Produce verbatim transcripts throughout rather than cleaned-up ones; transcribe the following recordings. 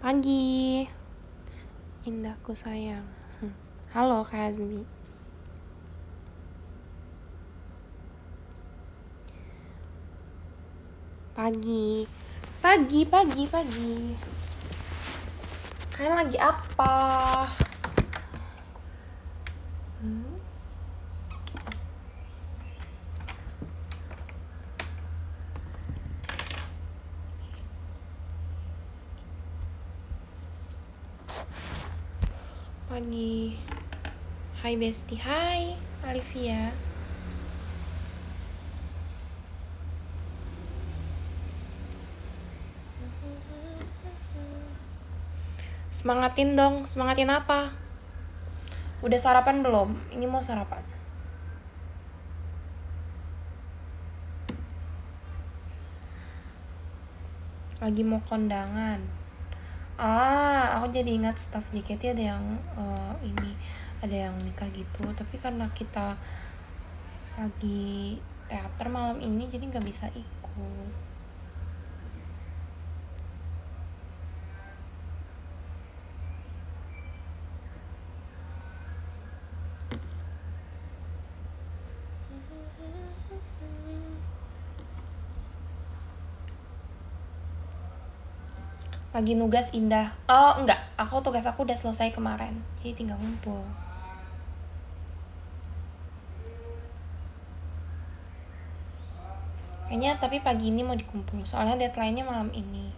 Pagi, indahku sayang. Halo Kak Azmi. Pagi, pagi, pagi, pagi. Kalian lagi apa? Hmm? Pagi. Hai Besti, hai Alivia. Semangatin dong, semangatin apa? Udah sarapan belum? Ini mau sarapan. Lagi mau kondangan. Ah, aku jadi ingat staff J K T ada yang uh, ini, ada yang nikah gitu. Tapi karena kita lagi teater malam ini, jadi nggak bisa ikut. Lagi nugas Indah. Oh enggak, aku tugas aku udah selesai kemarin, jadi tinggal ngumpul. Kayaknya tapi pagi ini mau dikumpul, soalnya deadline-nya malam ini.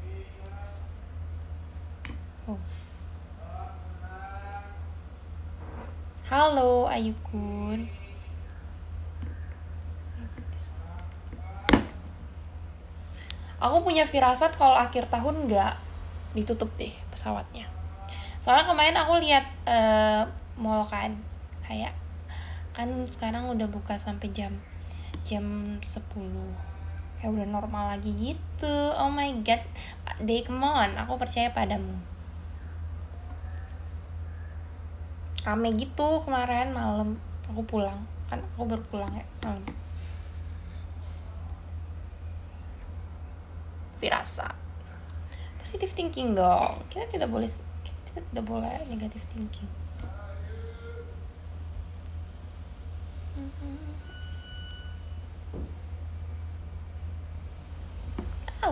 Oh. Halo Ayukun. Aku punya firasat kalau akhir tahun nggak ditutup deh pesawatnya. Soalnya kemarin aku lihat uh, mall kan, kayak kan sekarang udah buka sampai jam jam sepuluh, kayak udah normal lagi gitu. Oh my god, Pak D, come on, aku percaya padamu. Rame gitu kemarin malam aku pulang, kan aku baru pulang ya malam. Firasat, positive thinking dong, kita tidak boleh kita tidak boleh negative thinking. Oh.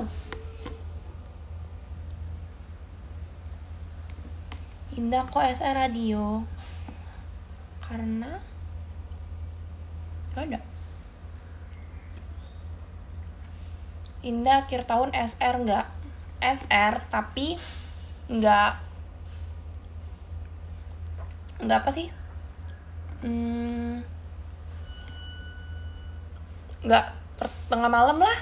Indah kok S R radio, karena gak ada. Indah akhir tahun S R nggak? S R tapi nggak nggak apa sih? Hmm, nggak per tengah malam lah.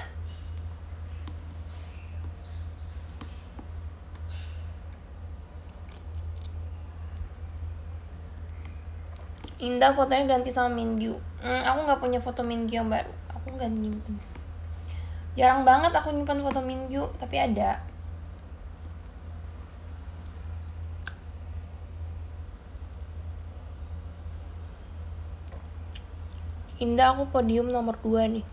Indah fotonya ganti sama Minggu. Hmm, aku nggak punya foto Minggu yang baru. Aku nggak nyimpen. Jarang banget aku nyimpan foto Minggu, tapi ada. Indah aku podium nomor dua nih.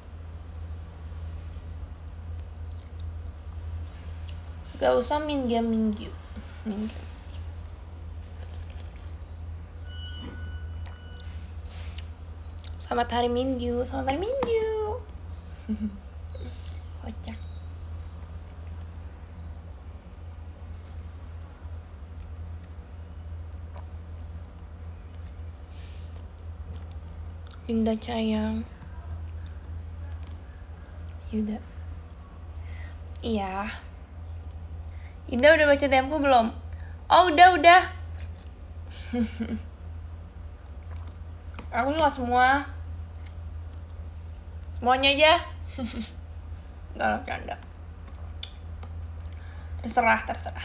Gak usah Minggu Minggu. Minggu. Selamat hari Minggu, selamat hari Minggu. Kocak. Indah sayang. Yuda. Iya. Indah udah baca D M ku belum? Oh udah udah. Aku suka semua. Semuanya aja. Gak lah, canda. Terserah, terserah.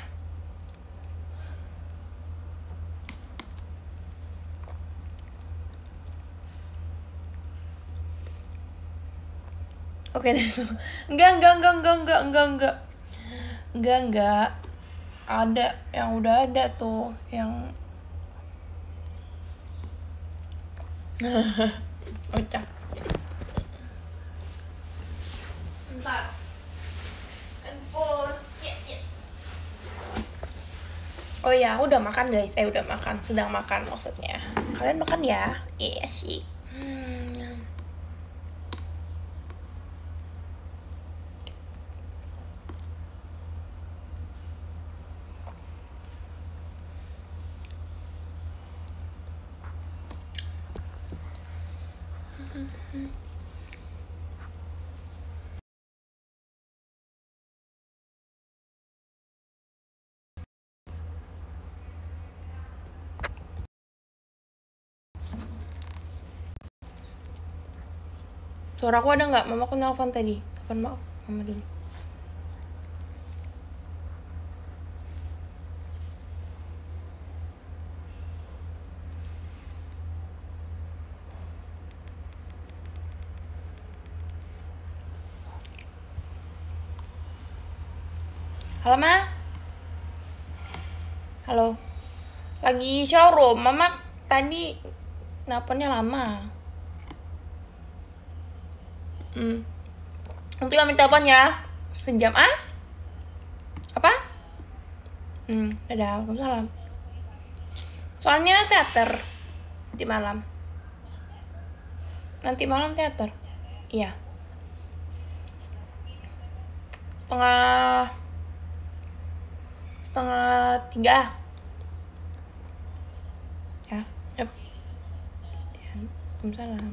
Oke, okay, enggak, enggak, enggak, enggak, enggak, enggak, enggak, enggak, enggak, ada yang udah ada tuh, yang kocak. Bentar, handphone, ya, ya. Oh ya, aku udah makan guys. Eh udah makan, sedang makan maksudnya. Kalian makan ya? Iya sih. Hmm. Suara aku ada nggak? Mama aku nelfon tadi. Telepon maaf, mama dulu. Halo ma? Halo. Lagi showroom. Mama tadi nelfonnya lama. Hmm. Nanti kami telepon ya. Sejam ah? Apa? Hmm, dadah, waalaikumsalam. Soalnya teater nanti malam. Nanti malam teater. Iya. Setengah setengah tiga. Ya, yep. Ya, waalaikumsalam.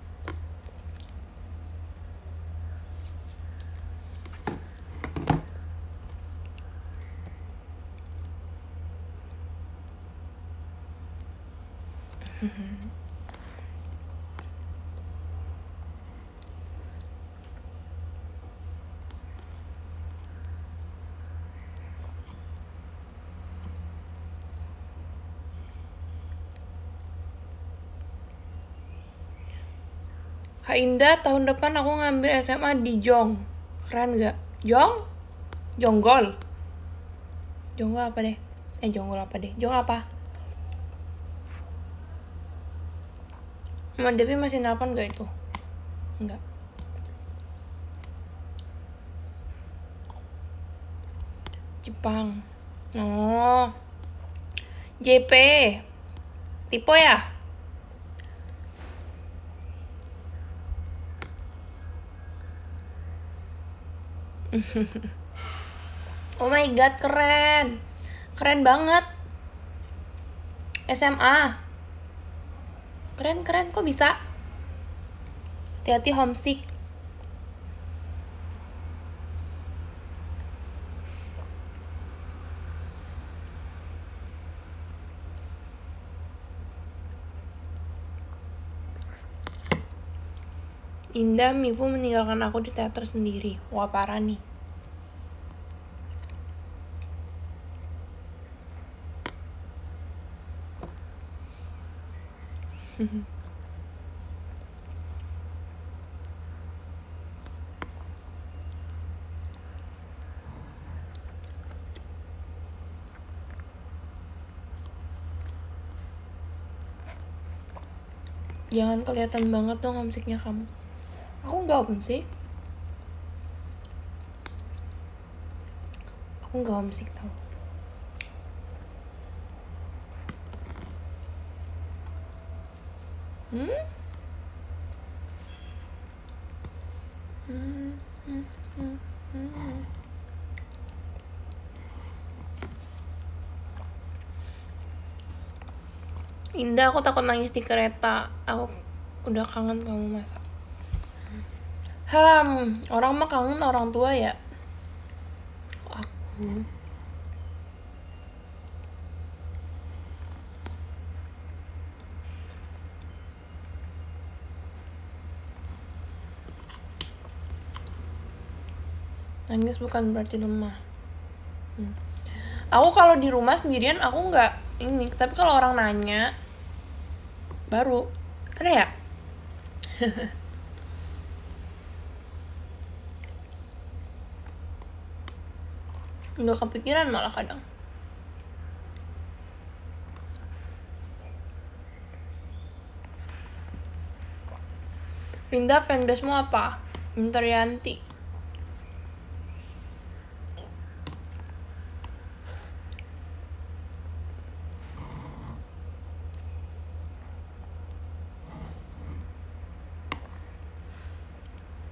Kak Indah, tahun depan aku ngambil S M A di Jong. Keren gak? Jong? Jonggol? Jonggol apa deh? Eh, Jonggol apa deh? Jong apa? Mama Devi masih nelpon gak itu? Enggak. Jepang. Oh. J P. Tipe ya? Oh my god, keren. Keren banget. S M A. Keren, keren. Kok bisa? Hati-hati homesick. Indah, ibu meninggalkan aku di teater sendiri. Wah, parah nih. Jangan kelihatan banget dong homesicknya kamu. Aku nggak homesick. Aku nggak homesick tau. Hmm? Hmm, hmm, hmm, hmm. Indah, aku takut nangis di kereta. Aku udah kangen kamu masa. Hmm, orang mah kangen orang tua ya. Aku. Nangis bukan berarti lemah. Hmm. Aku kalau di rumah sendirian aku nggak ini, tapi kalau orang nanya baru ada ya. Nggak kepikiran malah kadang. Linda, fanbase-mu apa? Interianti.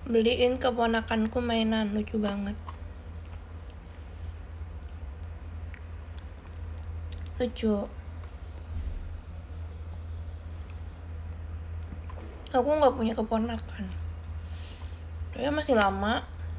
Beliin keponakanku mainan, lucu banget. Lucu. Aku nggak punya keponakan. Dia masih lama.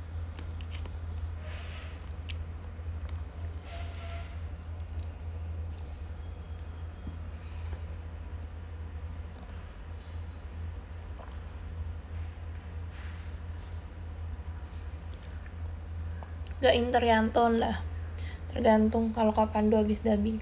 Gak interyanton lah. Tergantung kalau kapan do habis dubbing.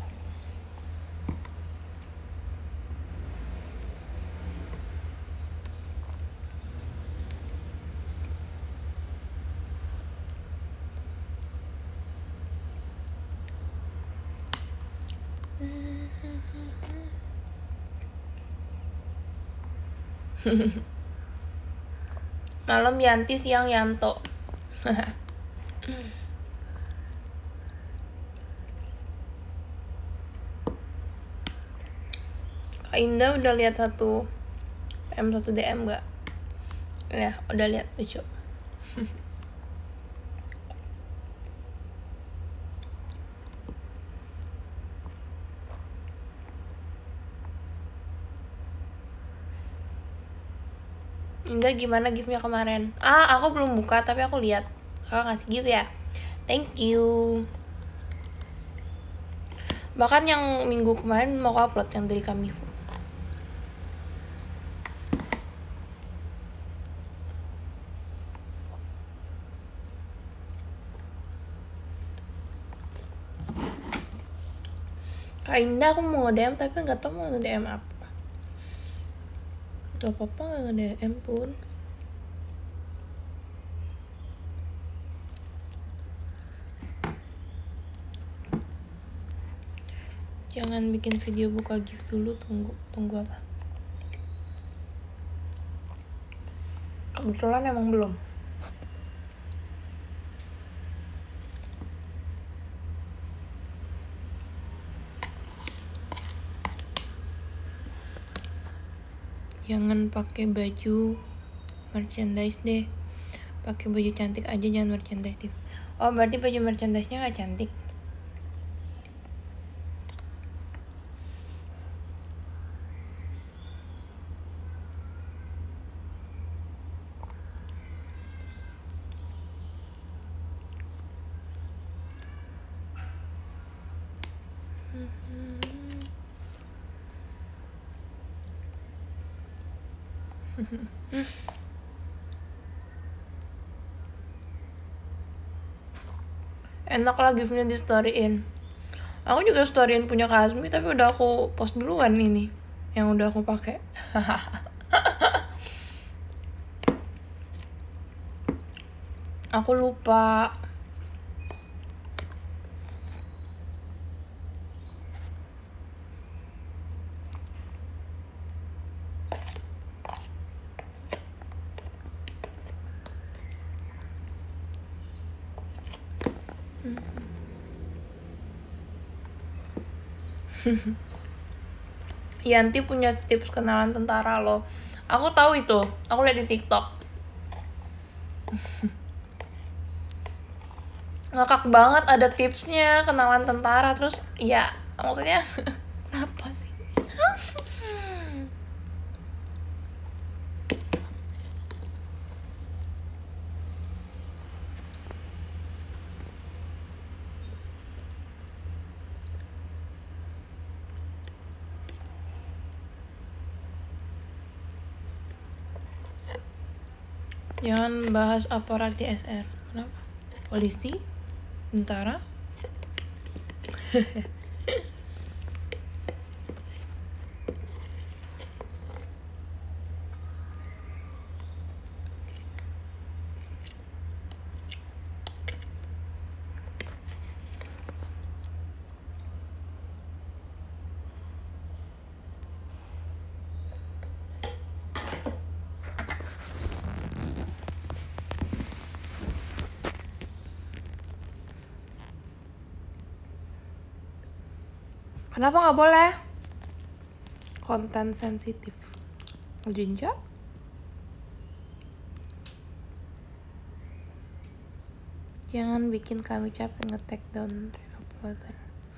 Malam Yanti, siang Yanto. Kak Indah udah lihat satu M satu D M gak? Ya, udah lihat, lucu. Enggak, gimana gift-nya kemarin? Ah, aku belum buka tapi aku lihat. Kakak ngasih gift ya. Thank you. Bahkan yang minggu kemarin mau aku upload yang dari kami. Kak Indah aku mau nge-D M tapi nggak tahu mau nge-D M apa. Gak apa-apa nggak nge-D M pun. Jangan bikin video buka gift dulu, tunggu tunggu apa? Kebetulan emang belum. Jangan pakai baju merchandise deh, pakai baju cantik aja, jangan merchandise. Oh, berarti baju merchandise-nya nggak cantik. Enak lah giftnya di storyin. Aku juga storyin punya Kasmi tapi udah aku post duluan ini yang udah aku pakai. Aku lupa. Yanti punya tips kenalan tentara loh. Aku tahu itu. Aku lihat di TikTok. Ngakak banget, ada tipsnya kenalan tentara. Terus ya maksudnya apa sih? Jangan bahas aparat di S R. Kenapa? Polisi? Tentara? Kenapa nggak boleh? Konten sensitif. Jinja? Jangan bikin kami capek nge-take down uploadan.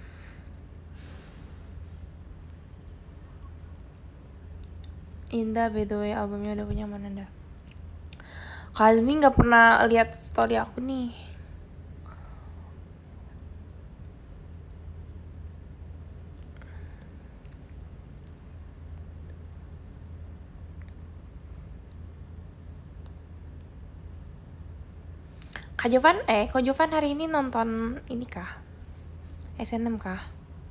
Indah, by the way, albumnya udah punya mana dah? Kazmi nggak pernah lihat story aku nih. Kak Jovan, eh, Kak Jovan hari ini nonton ini kah? S N M kah?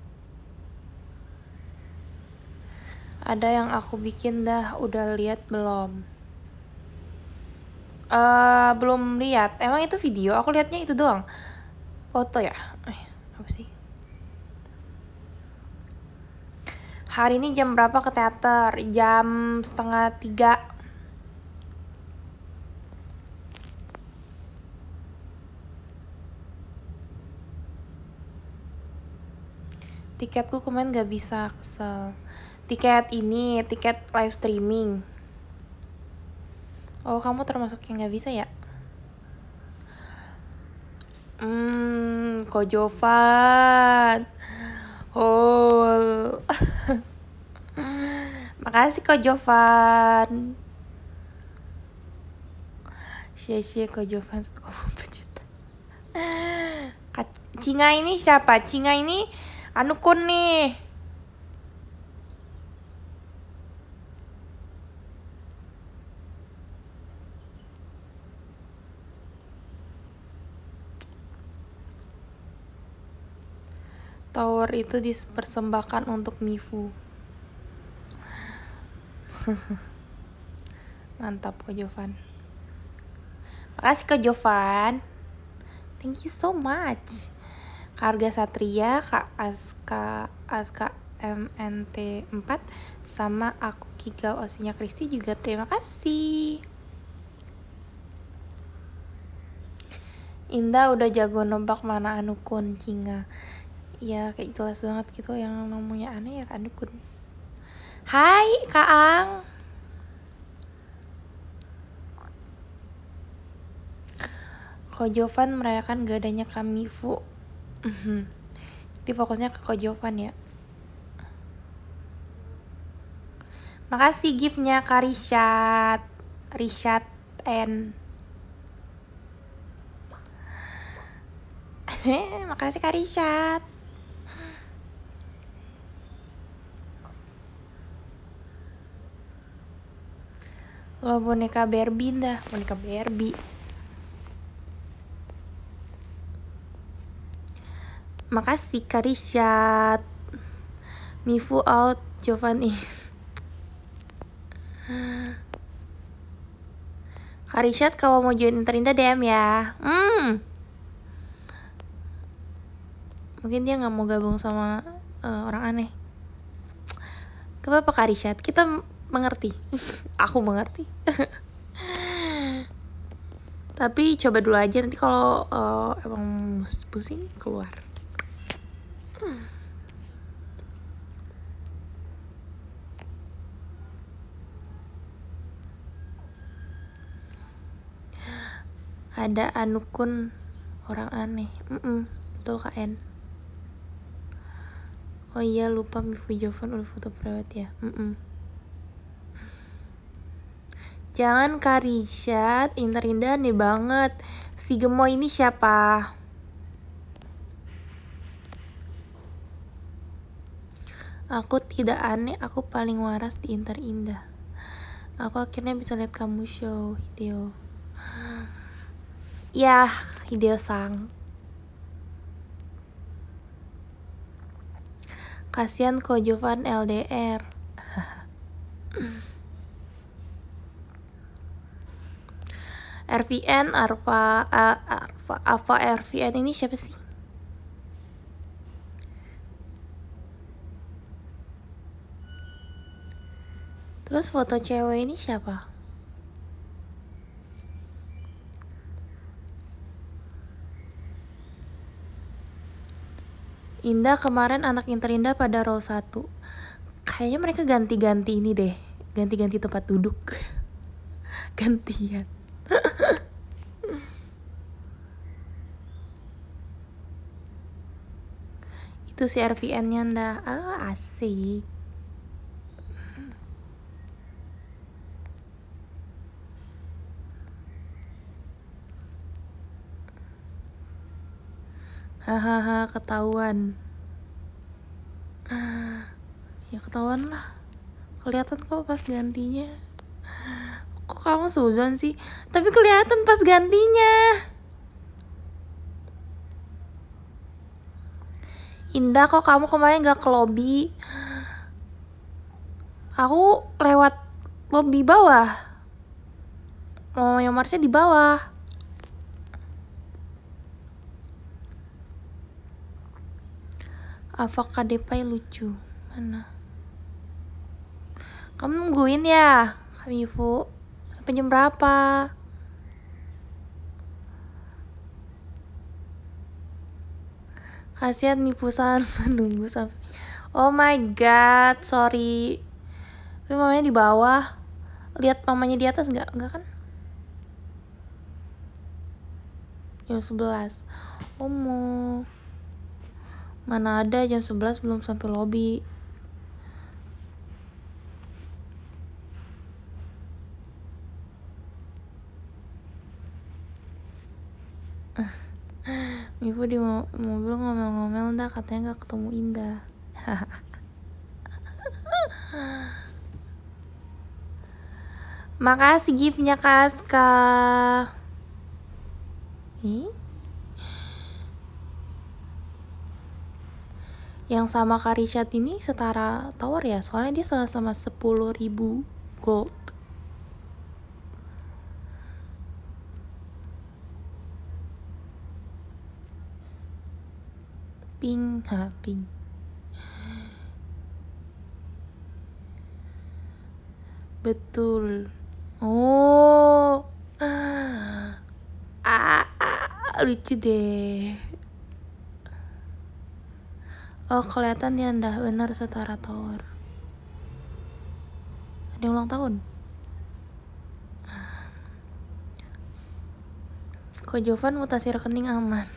Ada yang aku bikin dah, udah lihat belum? Eh, uh, belum lihat. Emang itu video? Aku lihatnya itu doang. Foto ya? Eh, apa sih? Hari ini jam berapa ke teater? Jam setengah tiga. Tiketku kemarin gak bisa, kesel. Tiket ini, tiket live streaming. Oh, kamu termasuk yang gak bisa ya? Hmm, Ko Jovan. Oh. Makasih Ko Jovan. Xie-xie Ko Jovan satu koma empat juta. Cinga ini siapa? Cinga ini anu kun nih. Tower itu dipersembahkan untuk Mifu. Mantap Ko Jovan. Makasih Ko Jovan. Thank you so much. Harga Satria, Kak Aska, Aska M N T empat, sama aku Kigal Osinya Kristi juga terima kasih. Indah udah jago nebak mana Anukun Cinga. Ya kayak jelas banget gitu, yang namanya aneh ya Anukun. Hai Kak Ang. Ko Jovan merayakan gak adanya Kamifu. Jadi fokusnya ke Ko Jovan ya. Makasih giftnya Kak Rishad, Rishad N. Makasih Kak Rishad. Lo boneka Barbie dah, boneka Barbie. Makasih Kak Rishad. Mifu out, Jovan in. Kak Rishad kalau mau join Interindah D M ya. Hmm. Mungkin dia nggak mau gabung sama uh, orang aneh. Gak apa-apa Kak Rishad, kita mengerti. Aku mengerti. Tapi coba dulu aja, nanti kalau uh, emang pusing keluar. Hmm. Ada Anukun orang aneh. Mm-mm, betul Kak En. Oh iya lupa Mifu Jovan udah foto private ya. Mm-mm. Jangan Kak Rishad, Interindah aneh banget. Si gemoy ini siapa? Aku tidak aneh, aku paling waras di Interindah. Aku akhirnya bisa lihat kamu show Hideo. Ya, Hideo sang. Kasian Ko Jovan L D R. R V N, Arfa, uh, Arfa, Arfa R V N ini siapa sih? Terus foto cewek ini siapa? Indah kemarin anak Interindah pada row satu. Kayaknya mereka ganti-ganti ini deh. Ganti-ganti tempat duduk. Gantian. Itu si R V N-nya ndah. Ah, asik. Hahaha, ketahuan. Ya ketahuan lah. Kelihatan kok pas gantinya. Kok kamu suzon sih? Tapi kelihatan pas gantinya. Indah, kok kamu kemarin gak ke lobby? Aku lewat lobby bawah. Oh, yang Marsnya di bawah. Avocado pie lucu. Mana? Kamu nungguin ya, Kami Ibu? Sampai jam berapa? Kasihan Mipusan menunggu sampai. Oh my god, sorry. Tapi mamanya di bawah. Lihat mamanya di atas nggak? Nggak kan? Jam sebelas. Oh mau. Mana ada jam sebelas belum sampai lobby. Mifu di mo- mobil ngomel-ngomel dah, katanya gak ketemu Indah. Makasih giftnya Kaska. Ih? Yang sama Karishat ini setara tower ya, soalnya dia sama-sama sepuluh ribu gold. Ping, ha, ping. Betul. Oh. Ah, ah, lucu deh. Oh, kelihatan dia ndah benar setara tower. Ada yang ulang tahun. Kok Jovan mutasi rekening aman.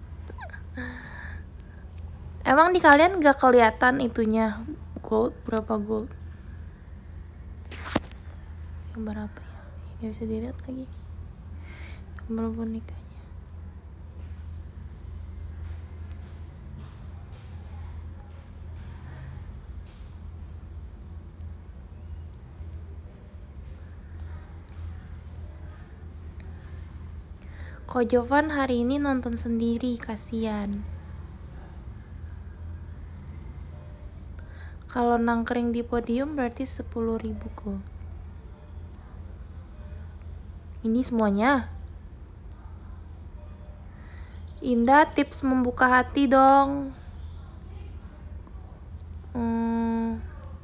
Emang di kalian gak kelihatan itunya gold, berapa gold? Yang berapa ya? Gak bisa dilihat lagi. Berapa bonekanya? Kok Jovan hari ini nonton sendiri, kasihan. Kalau nangkring di podium berarti sepuluh ribu gold. Ini semuanya. Indah, tips membuka hati dong. Hmm.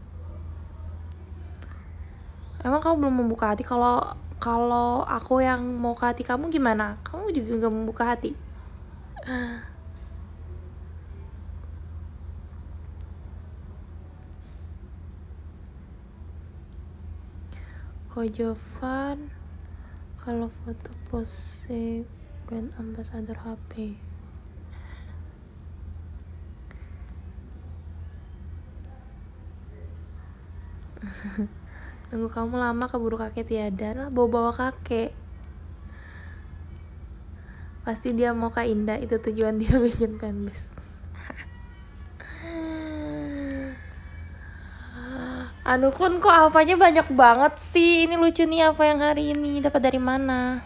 Emang kamu belum membuka hati? Kalau kalau aku yang mau ke hati kamu gimana? Kamu juga gak membuka hati? Ko Jovan kalau foto pose brand ambassador H P. Tunggu kamu lama keburu kakek tiada lah, bawa-bawa kakek. Pasti dia mau Kak Indah, itu tujuan dia bikin fanbase. Anu kun kok apanya banyak banget sih. Ini lucu nih apa yang hari ini. Dapat dari mana?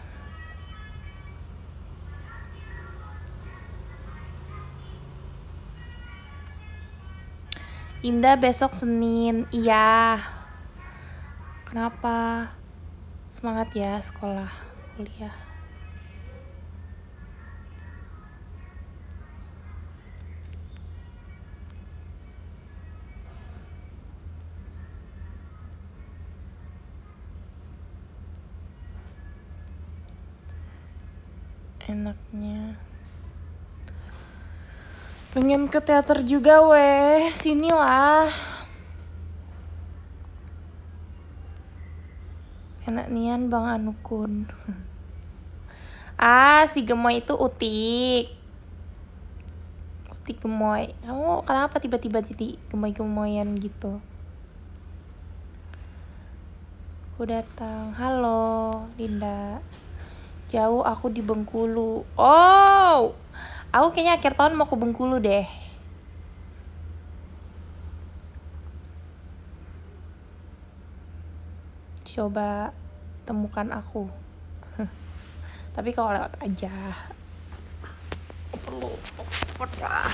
Indah besok Senin. Iya. Kenapa? Semangat ya sekolah, kuliah. Enaknya pengen ke teater juga weh. Sinilah. Enak nian Bang Anukun. Ah, si gemoy itu Utik. Titik gemoy. Kamu kenapa tiba-tiba jadi gemoy-gemoyan gitu? Aku datang. Halo, Dinda. Jauh, aku di Bengkulu. Oh, aku kayaknya akhir tahun mau ke Bengkulu deh. Coba temukan aku. Tapi kalau lewat aja. Perlu effort ya.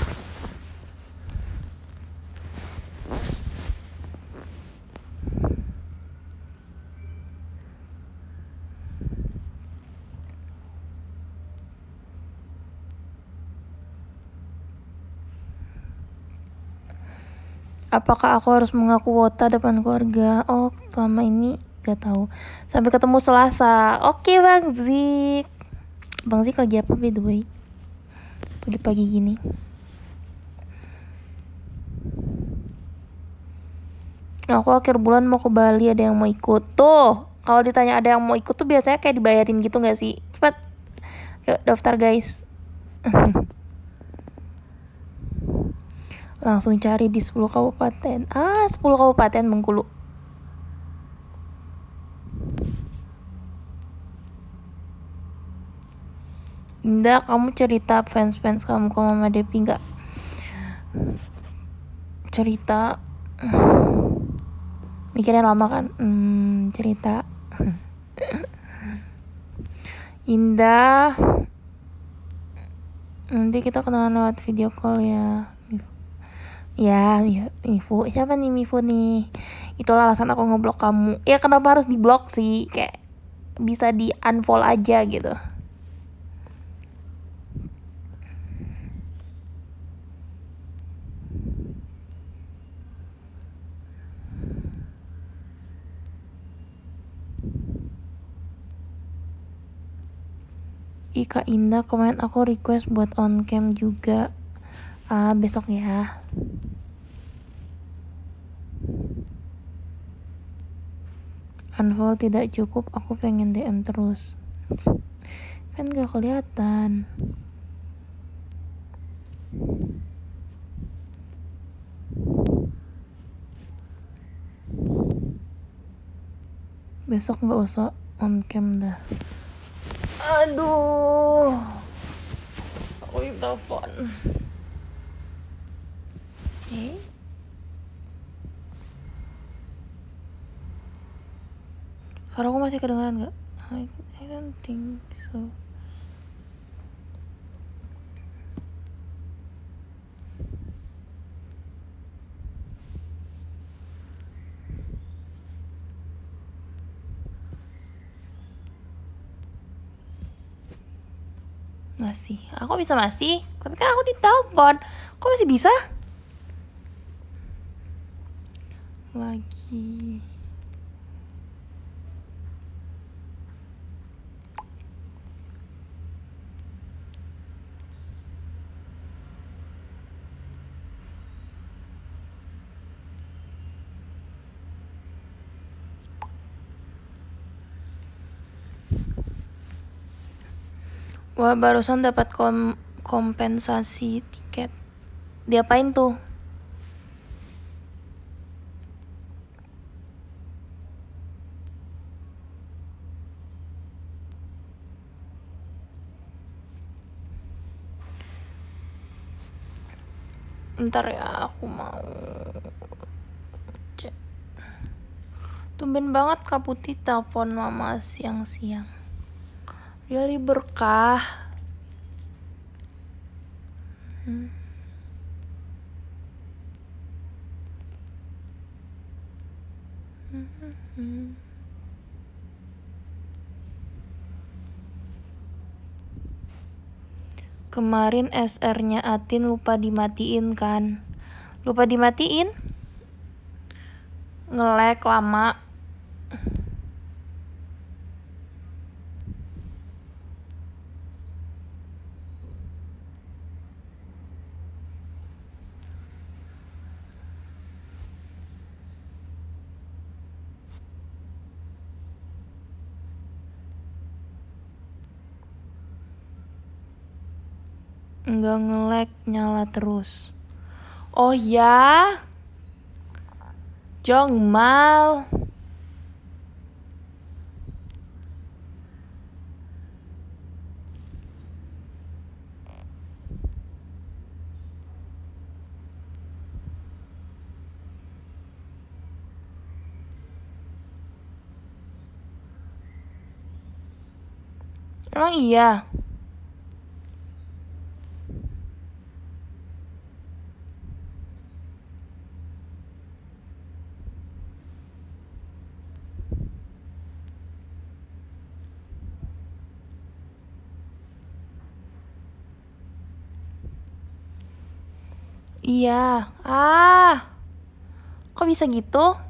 Apakah aku harus mengaku wota depan keluarga? Oh, selama ini gak tahu. Sampai ketemu Selasa. Oke, Bang Zik. Bang Zik lagi apa by the way? Pagi-pagi gini. Aku akhir bulan mau ke Bali, ada yang mau ikut. Tuh, kalau ditanya ada yang mau ikut tuh biasanya kayak dibayarin gitu gak sih? Cepat. Yuk, daftar guys. Langsung cari di sepuluh kabupaten. Ah, sepuluh kabupaten Bengkulu. Indah, kamu cerita fans-fans kamu ke Mama Depi gak? Cerita. Mikirnya lama kan? Hmm, cerita. Indah. Nanti kita kenalan lewat video call ya. Ya, Mifu. Siapa nih Mifu nih? Itulah alasan aku ngeblok kamu. Ya kenapa harus diblok sih? Kayak bisa di unfollow aja gitu. Ika Indah komen aku request buat on cam juga. Ah, besok ya. Unfollow tidak cukup, aku pengen D M terus. Kan gak kelihatan. Besok gak usah on cam dah. Aduh, aku di telepon. Eh? Suara aku masih kedengaran gak? I, I don't think so. Masih, aku bisa masih, tapi kan aku ditelepon. Kok masih bisa? Lagi. Wah, barusan dapat kom kompensasi tiket. Diapain tuh? Ntar ya, aku mau cek. Tumben banget Kak Putih telepon mama siang-siang. Really berkah. Hmm. Hmm. Kemarin S R-nya Atin lupa dimatiin kan? Lupa dimatiin? Nge-lag lama. Nggak nge-lag, nyala terus. Oh ya, Jongmal. Emang iya? Iya. Ah, kok bisa gitu?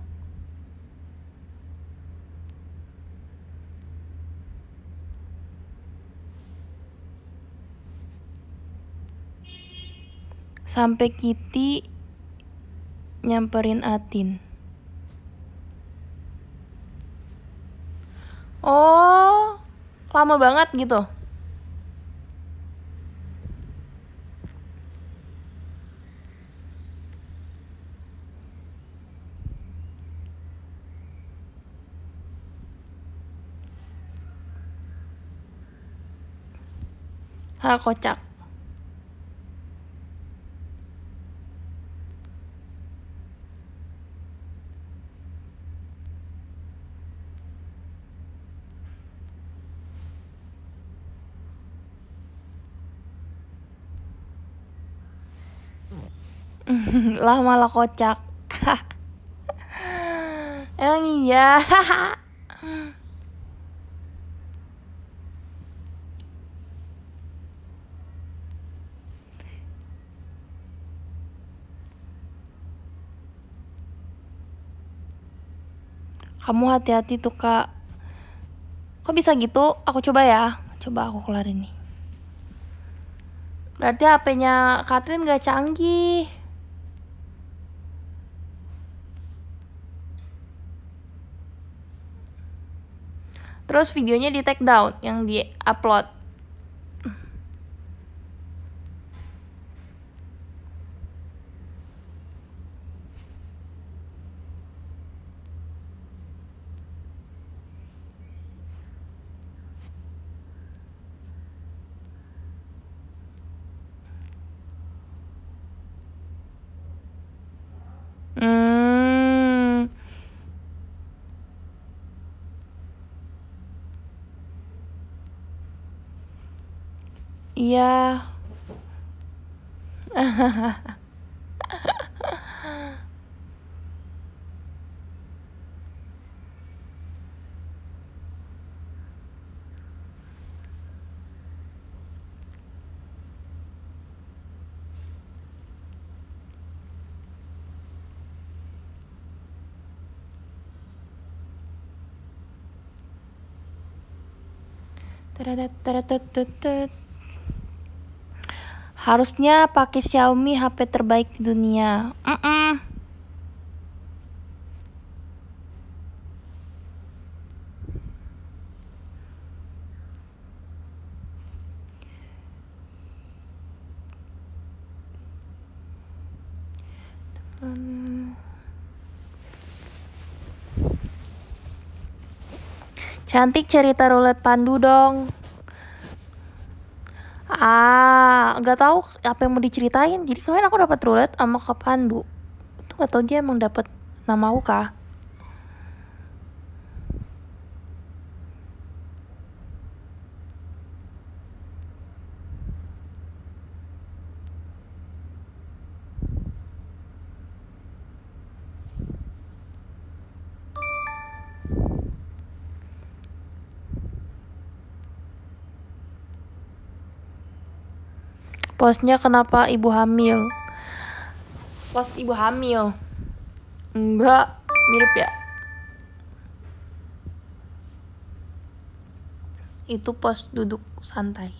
Sampai Kitty nyamperin Atin. Oh, lama banget gitu. Hah, kocak. Lah malah kocak. Emang iya. Kamu hati-hati tuh, Kak. Kok bisa gitu? Aku coba ya. Coba aku kelarin nih. Berarti H P-nya Catherine gak canggih. Terus videonya di take down, yang di upload. Hmm. Iya. Taratataratatut. Harusnya pakai Xiaomi, H P terbaik di dunia. Mm-mm. Hmm. Cantik cerita roulette Pandu dong. Ah, nggak tahu apa yang mau diceritain. Jadi kemarin aku dapat roulette sama Kak Pandu. Itu nggak tahu dia emang dapat nama aku kah? Postnya kenapa ibu hamil? Post ibu hamil. Enggak, mirip ya. Itu post duduk santai.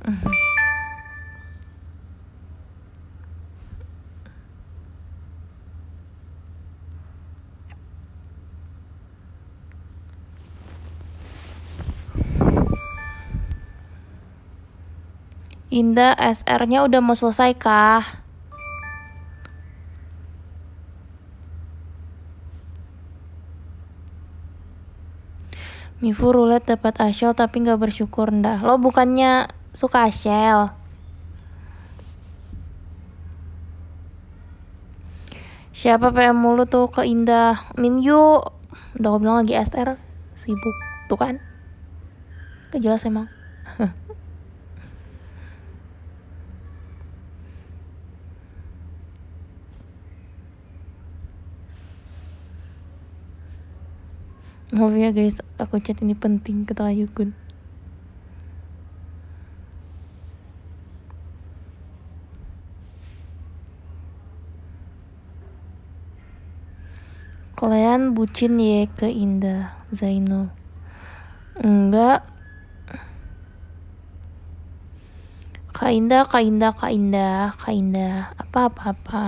Indah, S R-nya udah mau selesai kah? Mifu roulette dapat Ashel tapi nggak bersyukur ndah. Lo bukannya suka Ashel? Siapa P M mulu tuh ke Indah? Minyu. Udah aku bilang lagi S R, sibuk. Tuh kan? Gak jelas emang. Maaf ya guys, aku chat ini penting kata Ayukun. Kalian bucin ya ke Indah, Zaino? Enggak. Kak Indah, Kak Indah, Kak Indah, Kak Indah. Apa-apa-apa.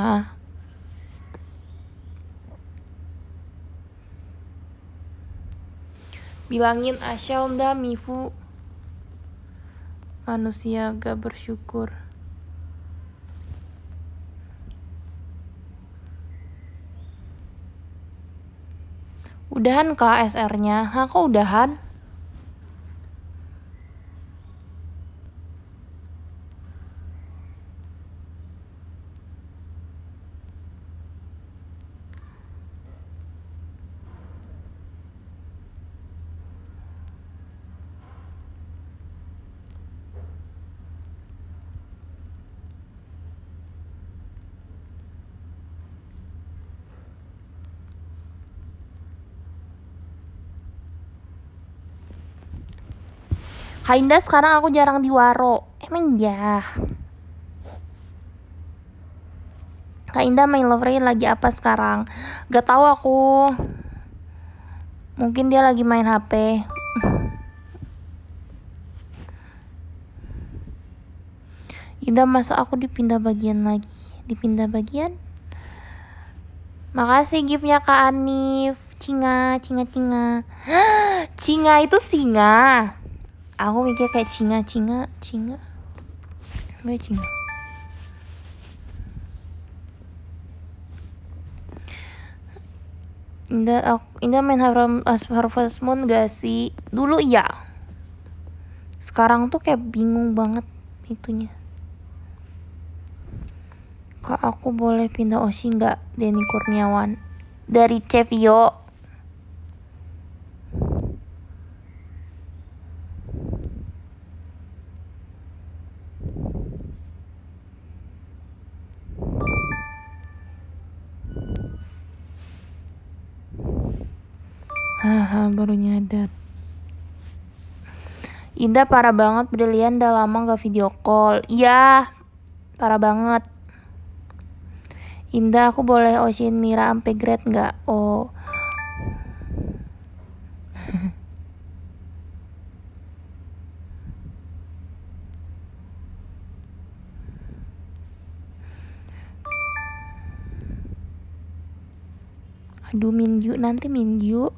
Bilangin Ashel nda Mifu manusia gak bersyukur. Udahan kah S R-nya? Hah, kok udahan? Kak Indah, sekarang aku jarang di Waro. Emang ya? Kak Indah main Love Rain lagi apa sekarang? Gak tahu aku. Mungkin dia lagi main H P. Indah, masa aku dipindah bagian lagi? Dipindah bagian? Makasih giftnya Kak Anif. Cinga, cinga, cinga. Cinga itu singa. Aku mikir kayak cinga, cinga, cinga. Apa cinga? Indah, aku, Indah main Harvest Moon gak sih? Dulu iya. Sekarang tuh kayak bingung banget itunya. Kak, aku boleh pindah Oshi gak? Denny Kurniawan dari Cevio. Haha, baru nyadar. Indah parah banget, Brilian udah lama gak video call. Iya, parah banget. Indah, aku boleh Oshin Mira sampai grade gak? Oh. Aduh, Minju, nanti Minju.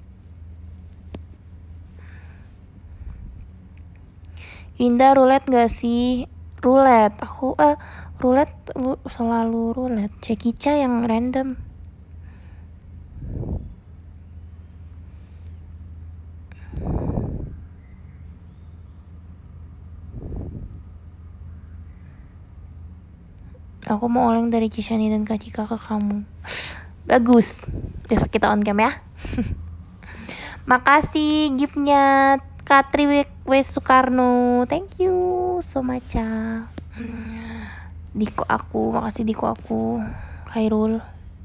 Indah, roulette gak sih? Roulette, aku eh roulette lu, selalu roulette. Cekica yang random. Aku mau oleng dari Cishani dan Kak Cika ke kamu. Bagus. Besok kita on cam ya. Makasih giftnya Katri W. Soekarno. Thank you so much ya. Diko aku, makasih Diko aku. Khairul.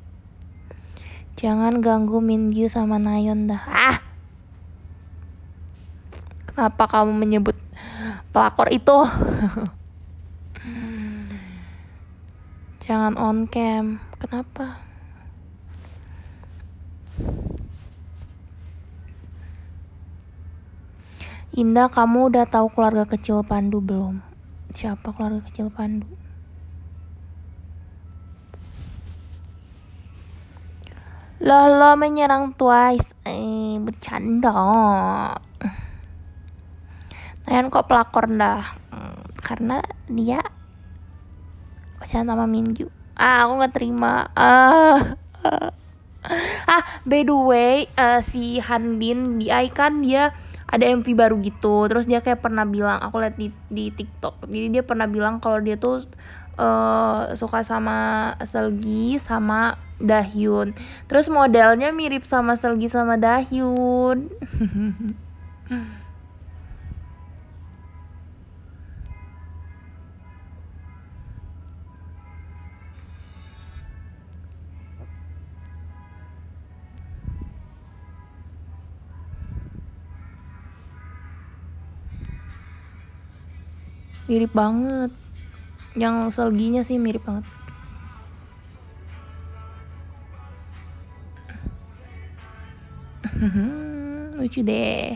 Jangan ganggu Mingyu sama Nayon dah. Ah. Kenapa kamu menyebut pelakor itu? Jangan on cam. Kenapa? Indah, kamu udah tahu keluarga kecil Pandu belum? Siapa keluarga kecil Pandu? Lolo menyerang Twice. Eh, bercanda. Tayan kok pelakor dah. Hmm, karena dia pacaran sama Mingyu. Ah, aku nggak terima. Ah, ah. ah, by the way, uh, si Hanbin di Icon dia ada M V baru gitu. Terus dia kayak pernah bilang, aku lihat di di TikTok. Jadi dia pernah bilang kalau dia tuh uh, suka sama Seulgi sama Dahyun. Terus modelnya mirip sama Seulgi sama Dahyun. Mirip banget. Yang Seulginya sih mirip banget. Lucu deh.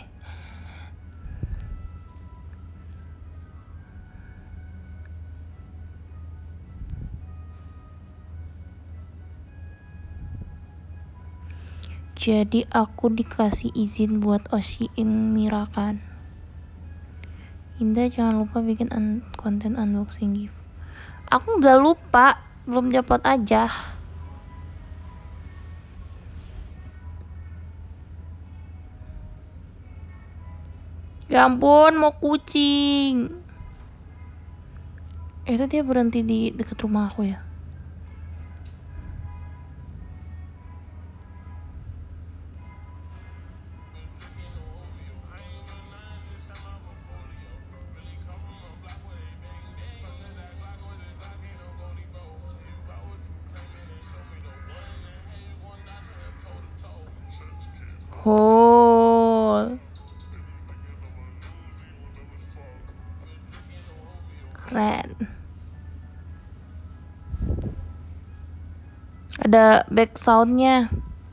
Jadi aku dikasih izin buat Oshiin Mira kan. Indah jangan lupa bikin un- konten unboxing gift. Aku nggak lupa, belum diupload aja. Ya ampun, mau kucing. Eh, itu dia berhenti di dekat rumah aku ya. Hole. Keren. Ada back soundnya.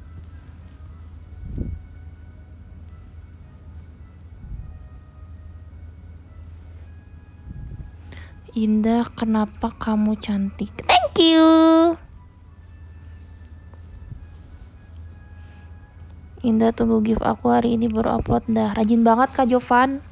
Indah, kenapa kamu cantik? Thank you. Indah, tunggu gift aku hari ini baru upload dah. Rajin banget Kak Jovan.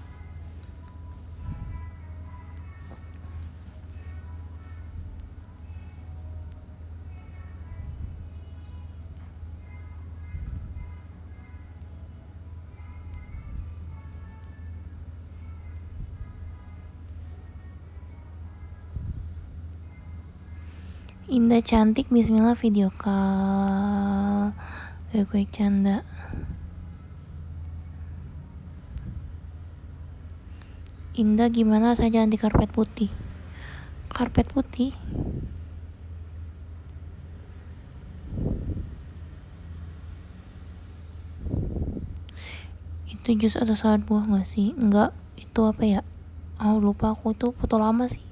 Indah cantik, bismillah video call. Gue canda. Indah, gimana saya jalan di karpet putih? Karpet putih? Itu jus atau salad buah gak sih? Enggak, itu apa ya? Oh, lupa aku, itu foto lama sih.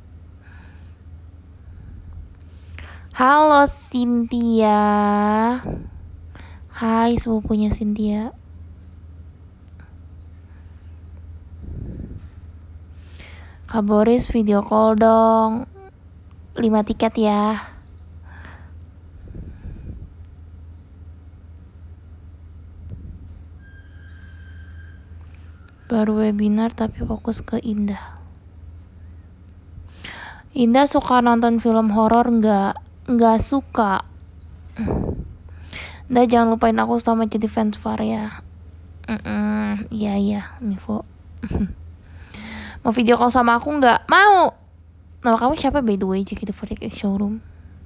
Halo Cynthia. Hai sepupunya Cynthia. Kak Boris video call dong. lima tiket ya. Baru webinar tapi fokus ke Indah. Indah suka nonton film horor nggak? Nggak suka. Indah jangan lupain aku sama jadi fans Far ya. Mm-mm, iya iya Mivo. Mau video call sama aku nggak? Mau. Nama kamu siapa by the way? J K T empat delapan Showroom.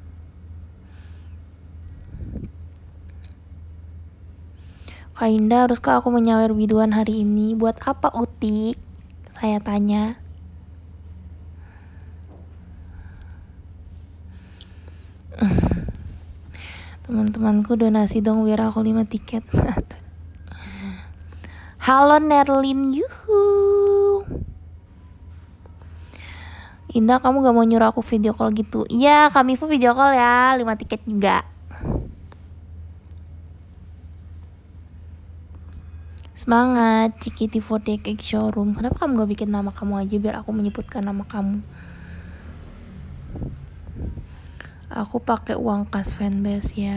Kak Indah, haruskah aku menyawer biduan hari ini? Buat apa Utik? Saya tanya. Teman-temanku donasi dong biar aku lima tiket. Halo Nerlin, yuhu. Indah, kamu gak mau nyuruh aku video call gitu? Iya, kami pun video call ya, lima tiket juga. Semangat C K T empat delapan X Showroom. Kenapa kamu gak bikin nama kamu aja biar aku menyebutkan nama kamu? Aku pakai uang kas fanbase ya.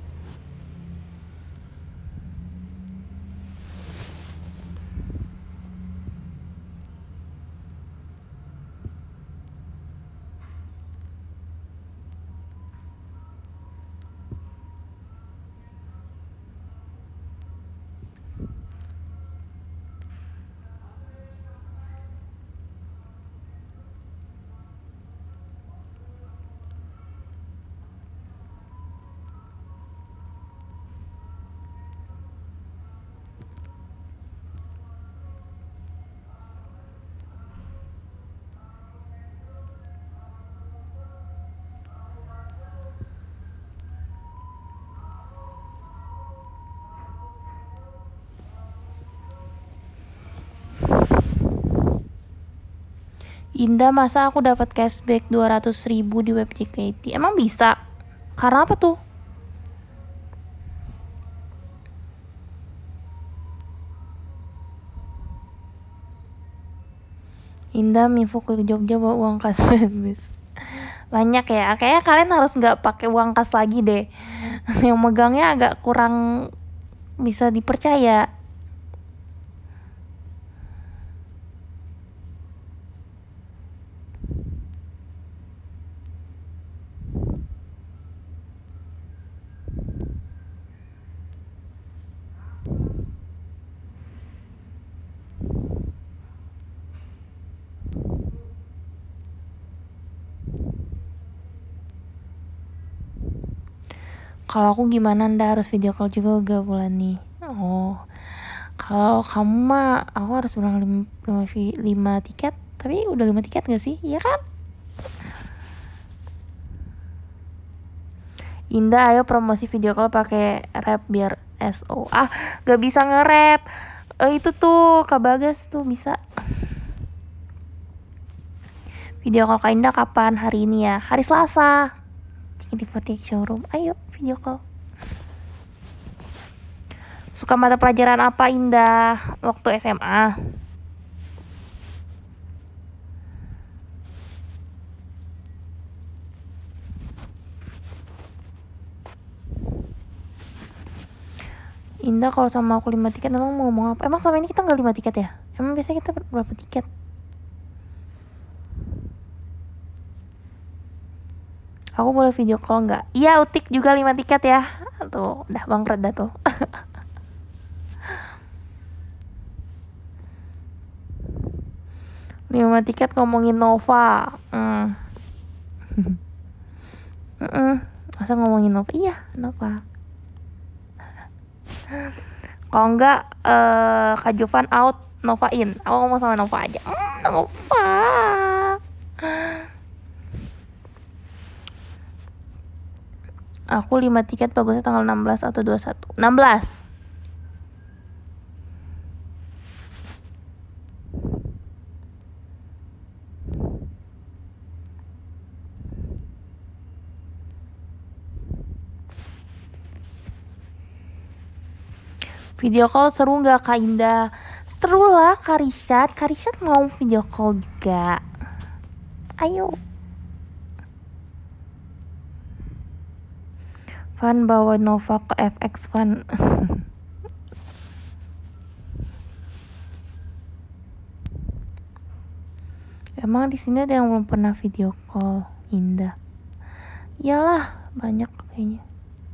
Indah, masa aku dapat cashback dua ratus ribu di web C K T? Emang bisa? Karena apa tuh? Indah Mifu ke Jogja bawa uang kas fanbase. Banyak ya, kayaknya kalian harus nggak pakai uang kas lagi deh. Yang megangnya agak kurang bisa dipercaya. Kalau aku gimana, Nda harus video call juga gak bulan nih? Oh, kalau kamu mah aku harus ulang lima tiket. Tapi udah lima tiket gak sih? Iya kan? Indah, ayo promosi video call pakai rap biar S O. Ah, gak bisa nge-rap. Eh, itu tuh Kak Bagas tuh bisa. Video call Kak Indah kapan? Hari ini ya. Hari Selasa. Di Fotik Showroom. Ayo video call. Suka mata pelajaran apa Indah waktu S M A? Indah, kalau sama aku lima tiket emang mau ngomong apa? Emang selama ini kita nggak lima tiket ya? Emang biasanya kita berapa tiket? Aku boleh video call nggak? Iya, Utik juga lima tiket ya. Tuh, udah bangkrut dah tuh. lima tiket ngomongin Nova. Hmm. Masa ngomongin Nova? Iya, Nova. Kalau enggak uh, Kak Jovan out, Nova in. Aku ngomong sama Nova aja. Mm, Nova. Aku lima tiket bagusnya tanggal enam belas atau dua puluh satu. enam belas. Video call seru nggak Kak Indah? Seru lah Kak Rishad. Kak Rishad mau video call juga. Ayo. Fan bawa Nova ke F X Fan. Emang di sini ada yang belum pernah video call Indah? Iyalah, banyak kayaknya.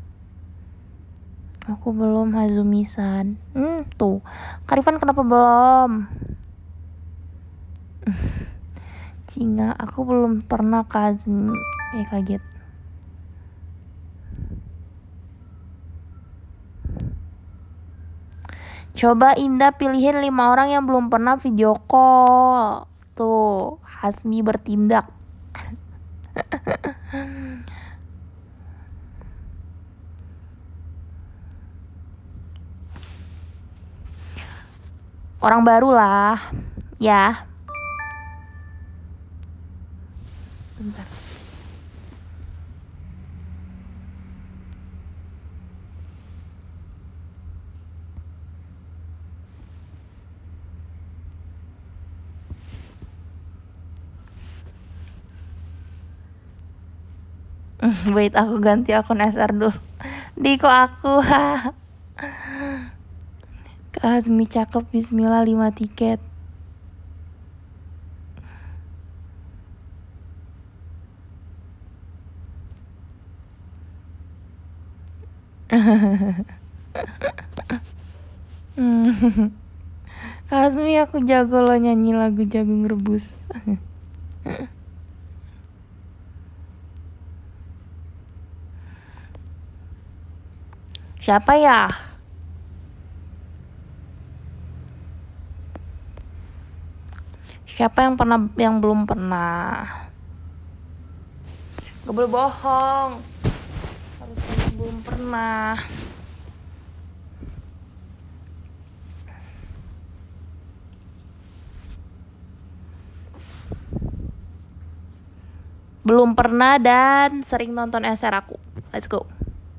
Aku belum, Hazumi-san. Hmm, tuh. Karifan kenapa belum? Cinga, aku belum pernah Kazmi. Eh, kaget. Coba Indah pilihin lima orang yang belum pernah video call. Tuh, Hasmi bertindak. Orang baru lah, ya. Bentar. Wait, aku ganti akun S R dulu. Di kok aku. Kak Hazmi cakep, bismillah lima tiket. Kak Hazmi, aku jago lo nyanyi lagu jagung rebus. Siapa ya? Siapa yang pernah, yang belum pernah? Gak boleh bohong. Harus yang belum pernah. Belum pernah dan sering nonton S R aku. Let's go.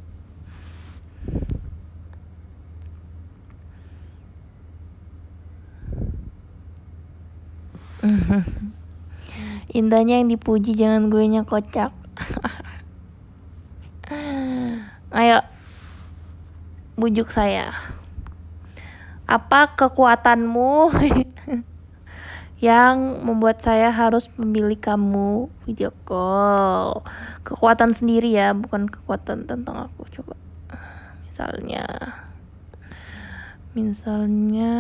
Indahnya yang dipuji, jangan gue nya kocak. Ayo, bujuk saya. Apa kekuatanmu yang membuat saya harus memilih kamu video call? Kekuatan sendiri ya, bukan kekuatan tentang aku. Coba misalnya misalnya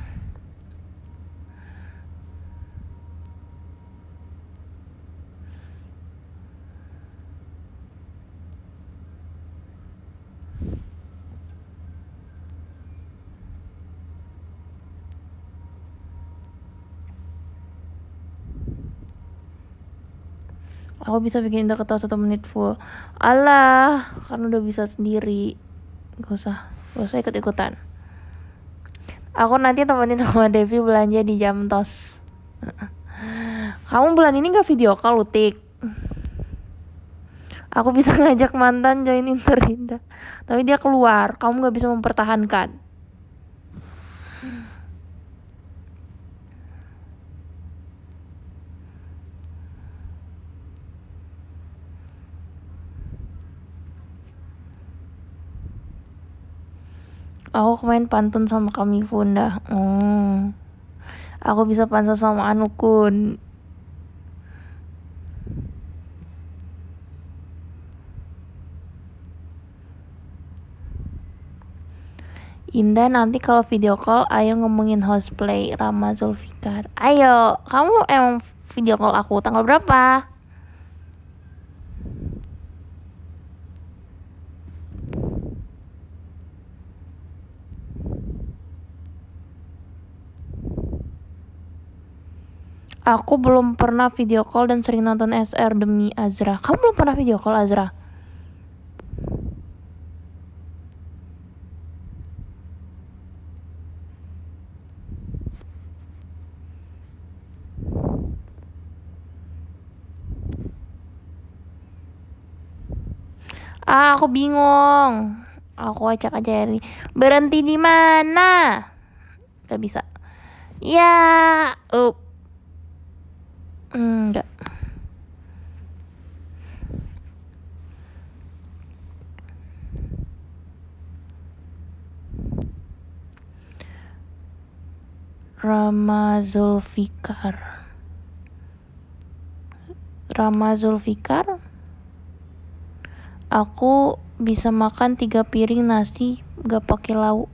aku bisa bikin Indah ketawa satu menit full. Alah, kan udah bisa sendiri. Gak usah, gak usah ikut-ikutan. Aku nanti temenin sama Devi belanja di Jamtos. Kamu bulan ini gak video call, Lutik? Aku bisa ngajak mantan join Interindah, tapi dia keluar. Kamu gak bisa mempertahankan. Aku kemarin pantun sama kami Funda. Oh, aku bisa pansa sama Anukun. Indah, nanti kalau video call ayo ngomongin houseplay Rama Zulfikar. Ayo, kamu emang video call aku tanggal berapa? Aku belum pernah video call dan sering nonton S R demi Azra. Kamu belum pernah video call, Azra? Ah, aku bingung. Aku acak aja ini. Berhenti di mana? Gak bisa. Ya, up. Enggak. Rama Zulfikar. Rama Zulfikar. Aku bisa makan tiga piring nasi gak pakai lauk.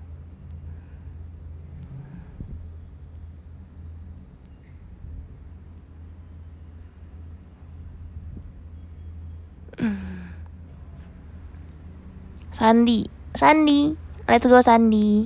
Sandi, Sandi, let's go Sandi.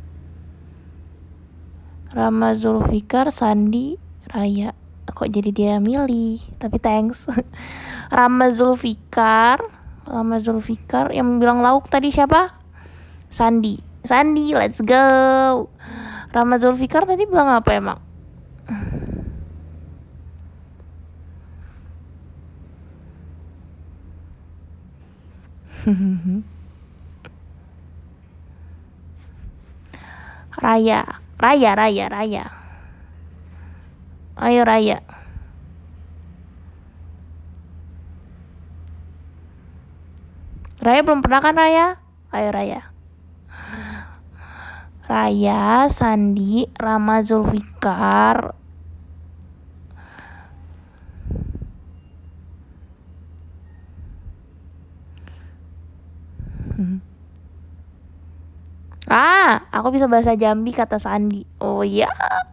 Rama Zulfikar, Sandi, Raya. Kok jadi dia milih? Tapi thanks. Rama Zulfikar, Rama Zulfikar yang bilang lauk tadi siapa? Sandi, Sandi, let's go. Rama Zulfikar tadi bilang apa emang? Raya, Raya, Raya, Raya. Ayo Raya. Raya belum pernah kan Raya? Ayo Raya. Raya, Sandi, Rama Zulfikar. Hmm. Ah, aku bisa bahasa Jambi kata Sandi. Oh iya.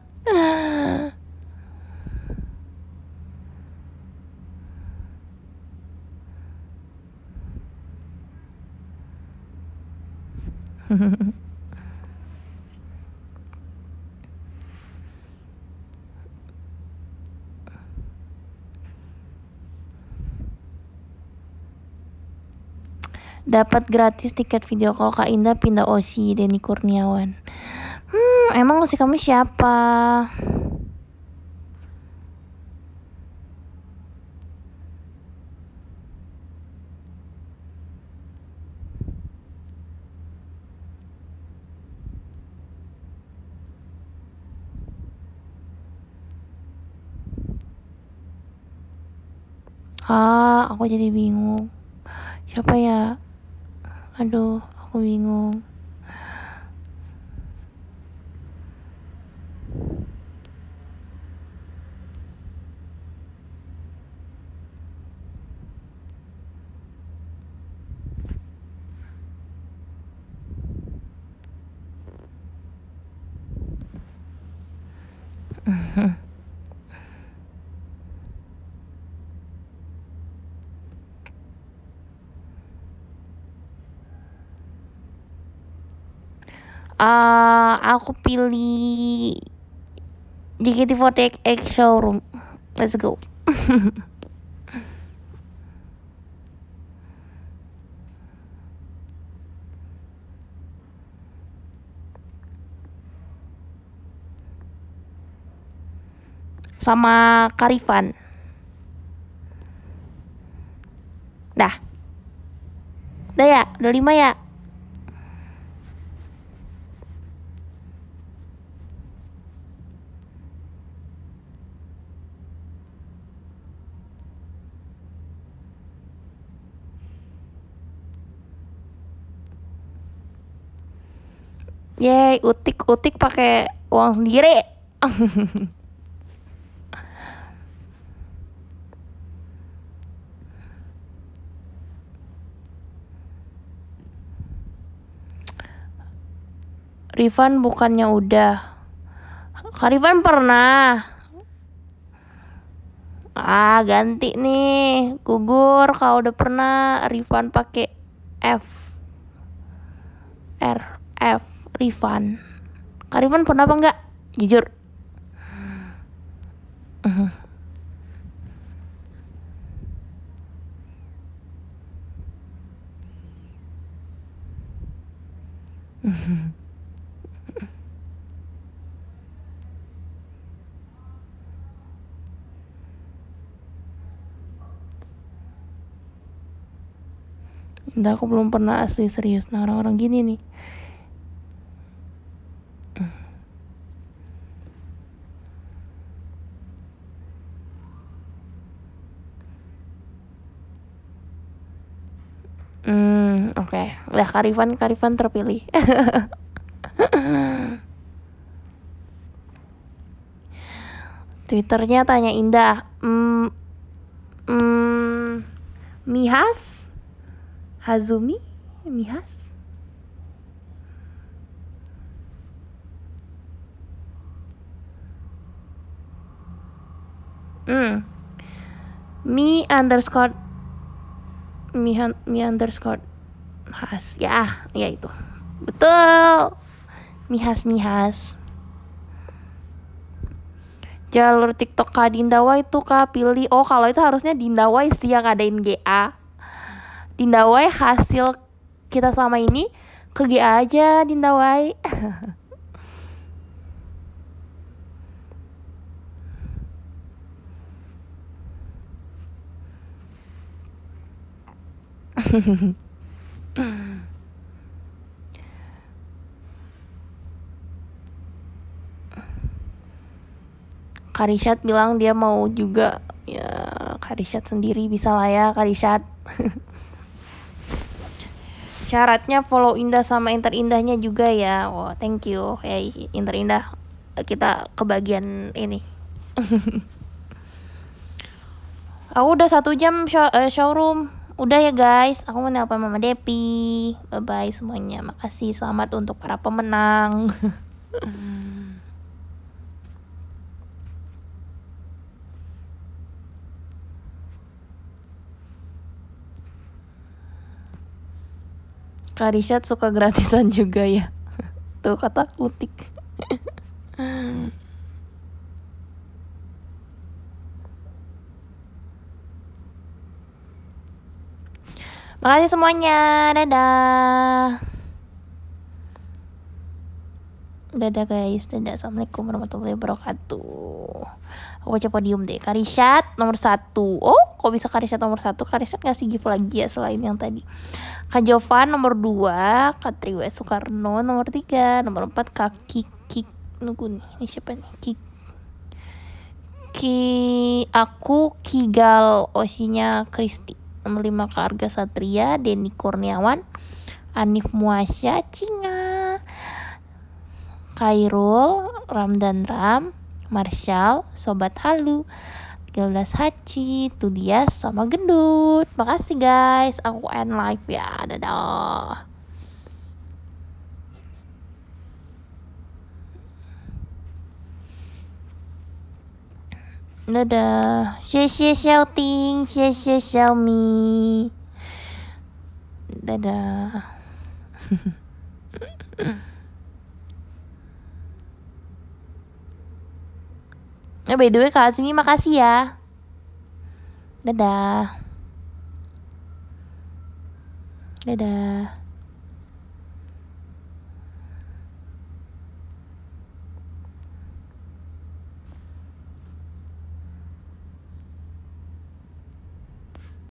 Dapat gratis tiket video call Kak Indah pindah O S I Denny Kurniawan. Hmm, emang O S I kamu siapa? Ah, aku jadi bingung. Siapa ya? Aduh, aku bingung. Uh, aku pilih J K T empat delapan X Showroom. Let's go. Sama Karifan. Dah. Udah ya? Udah lima ya? Yeay, utik-utik pakai uang sendiri. Rifan bukannya udah. Karifan pernah. Ah, ganti nih. Gugur kalau udah pernah. Rifan pakai F. R F Rifan. Karifan pernah apa enggak? Jujur. Udah, aku belum pernah asli serius. Nah, orang-orang gini nih. Hmm, oke. Okay. Udah, Karifan, Karifan terpilih. Twitternya tanya Indah. Hmm, hmm, Mihas? Hazumi? Mihas? Hmm. Mi underscore Mi, mi underscore Has. Ya, ya itu. Betul. Mihas, Mihas. Jalur TikTok Kak Dindawai itu Kak pilih. Oh, kalau itu harusnya Dindawai sih yang ngadain G A. Dindawai hasil kita selama ini ke G A aja Dindawai. Karishat bilang dia mau juga. Ya, Karishat sendiri bisa lah ya, Karishat. syaratnya follow Indah sama Inter Indahnya juga ya. Oh, thank you. Ya, Inter Indah kita kebagian ini. Aku udah satu jam show, uh, showroom. Udah ya guys, aku mau nelpon Mama Depi. Bye bye semuanya. Makasih, selamat untuk para pemenang. Kak Risyad suka gratisan juga ya. Tuh kata kutik. Makasih semuanya. Dadah. Dadah guys. Dadah. Assalamualaikum warahmatullahi wabarakatuh. Aku baca podium deh. Kak Risyad nomor satu. Oh, kok bisa Kak Risyad nomor satu? Kak Risyad ngasih gift lagi ya selain yang tadi. Kak Jovan nomor dua. Kak Triwe Soekarno nomor tiga. Nomor empat Kak Kiki. Nunggu nih. Ini siapa nih? Kiki. Ki aku Kigal Osinya Kristi. Nomor lima Kak Arga Satria, Denny Kurniawan, Anif Muasya, Cinga, Khairul, Ramdan Ram, Marshall, Sobat Halu, tiga belas Haji, Tudias, sama Gendut. Makasih guys, aku end live ya. Dadah. Dadah. Xie Xiaoting, xie Xiaomi. Dadah. Nah, by the way Kak Azingi makasih ya. Dadah. Dadah.